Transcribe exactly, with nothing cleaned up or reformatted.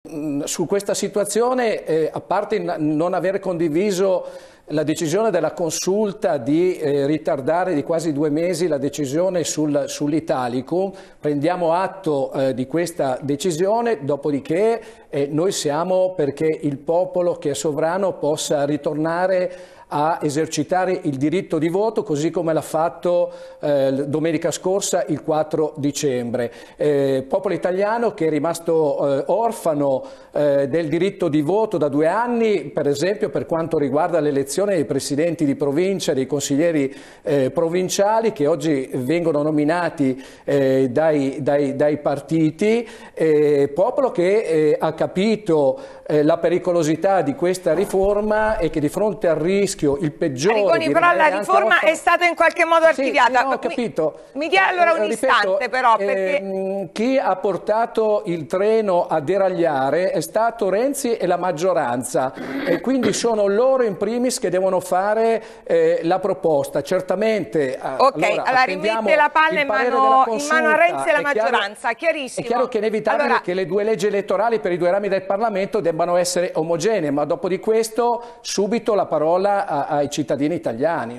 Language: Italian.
su questa situazione, eh, a parte non aver condiviso la decisione della consulta di eh, ritardare di quasi due mesi la decisione sul, sull'Italicum, prendiamo atto eh, di questa decisione, dopodiché eh, noi siamo perché il popolo che è sovrano possa ritornare a esercitare il diritto di voto, così come l'ha fatto eh, domenica scorsa, il quattro dicembre. Eh, popolo italiano che è rimasto eh, orfano eh, del diritto di voto da due anni, per esempio per quanto riguarda l'elezione dei presidenti di provincia, dei consiglieri eh, provinciali che oggi vengono nominati eh, dai, dai, dai partiti, eh, popolo che eh, ha capito eh, la pericolosità di questa riforma e che di fronte al rischio il peggiore. Arrigoni, però la riforma orfano... è stata in qualche modo archiviata. Sì, no, ho capito. Mi, mi dia allora un eh, istante ripeto, però. Eh, perché... Chi ha portato il treno a deragliare è stato Renzi e la maggioranza e quindi sono loro in primis che devono fare eh, la proposta. Certamente ok, allora, allora rimette la palla in mano, in mano a Renzi e la maggioranza, chiaro, chiarissimo. È chiaro che è inevitabile allora... che le due leggi elettorali per i due rami del Parlamento debbano essere omogenee, ma dopo di questo subito la parola ai cittadini italiani.